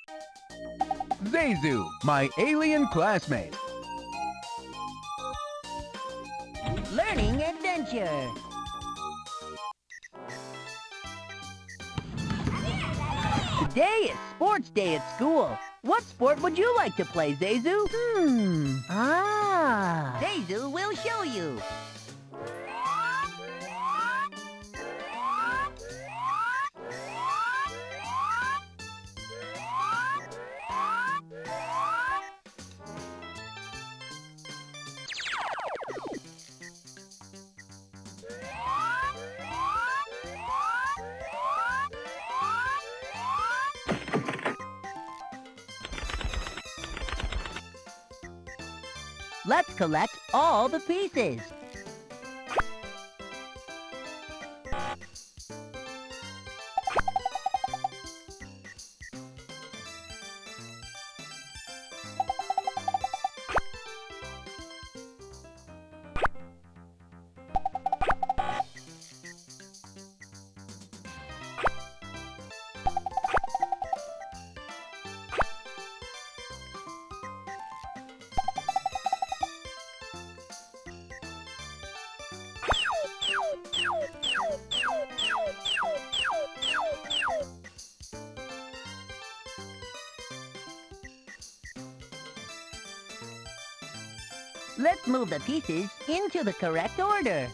Zayzoo, my alien classmate. Learning adventure. Today is sports day at school. What sport would you like to play, Zayzoo? Zayzoo will show you. Let's collect all the pieces. Let's move the pieces into the correct order.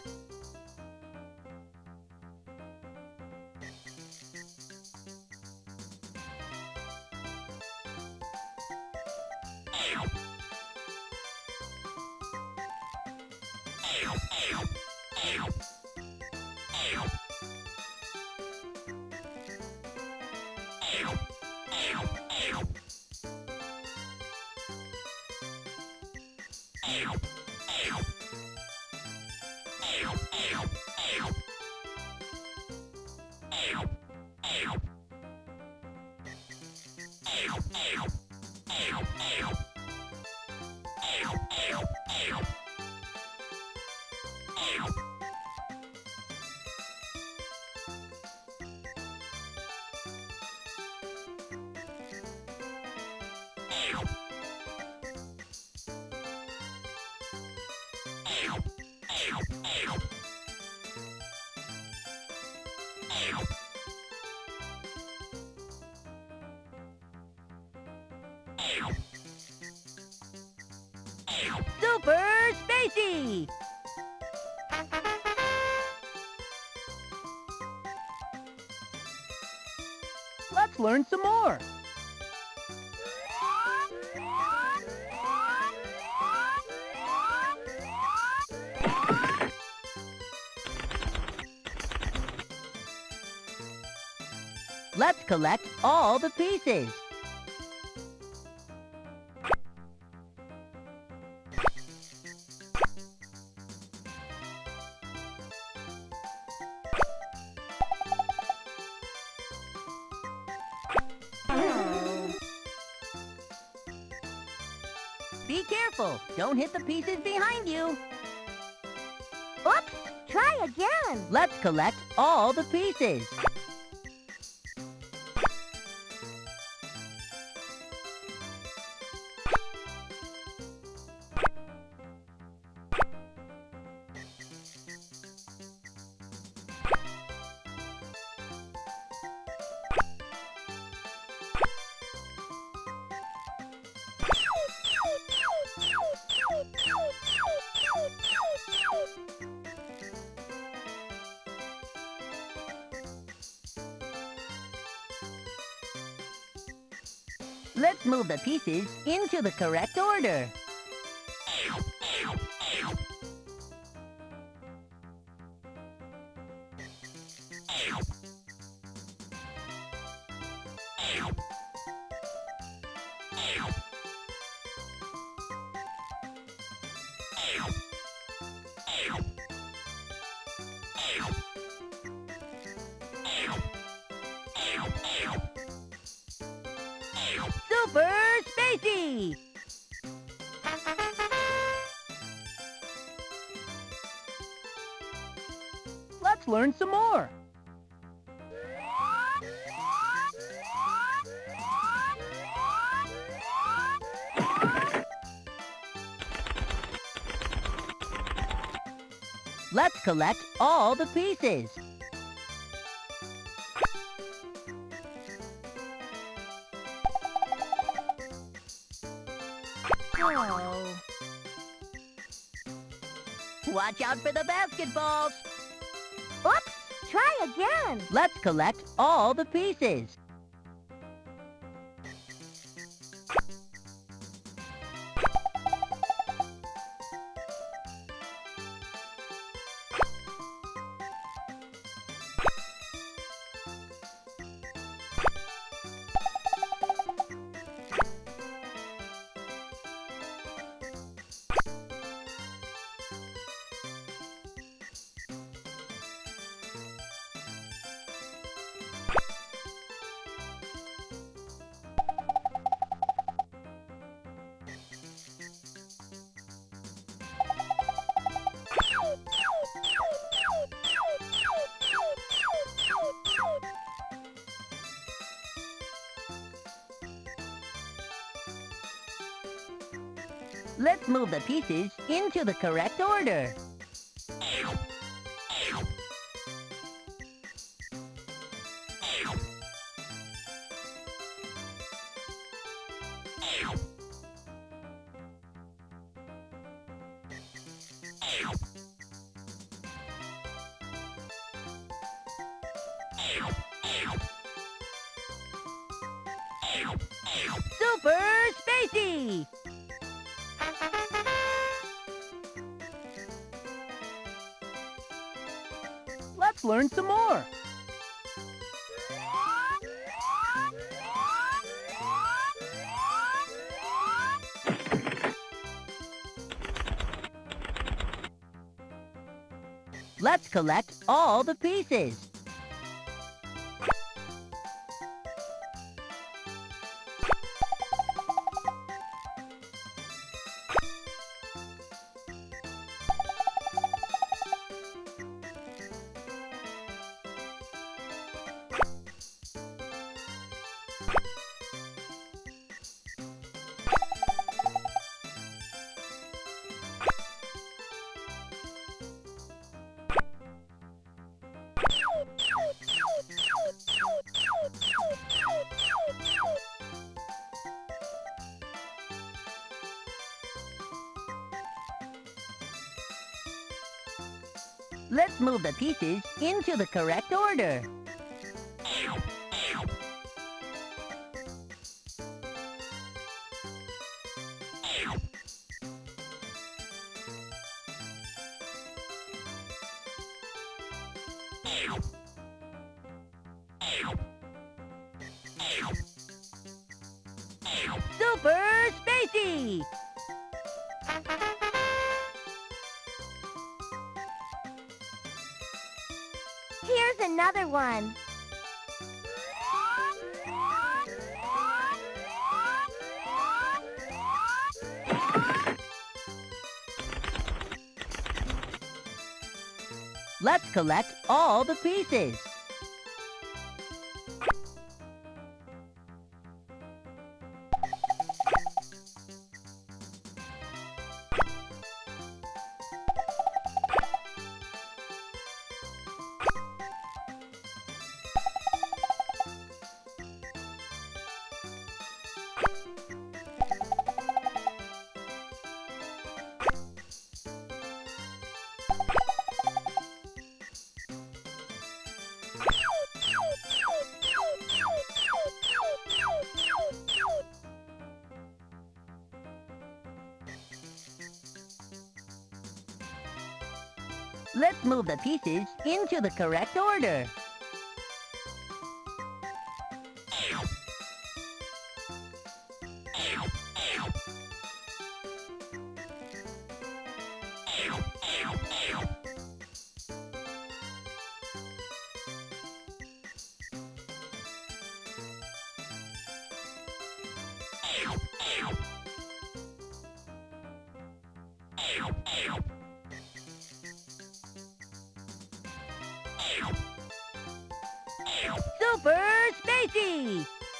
Super Spacey! Let's learn some more. Let's collect all the pieces. Be careful! Don't hit the pieces behind you! Oops! Try again! Let's collect all the pieces. Let's move the pieces into the correct order. Super Spacey! Let's learn some more. Let's collect all the pieces. Oh. Watch out for the basketballs. Oops! Try again. Let's collect all the pieces. Let's move the pieces into the correct order. Super Spacey! Let's learn some more. Let's collect all the pieces. Let's move the pieces into the correct order. Super Spacey! Here's another one. Let's collect all the pieces. Let's move the pieces into the correct order. Super Spacey!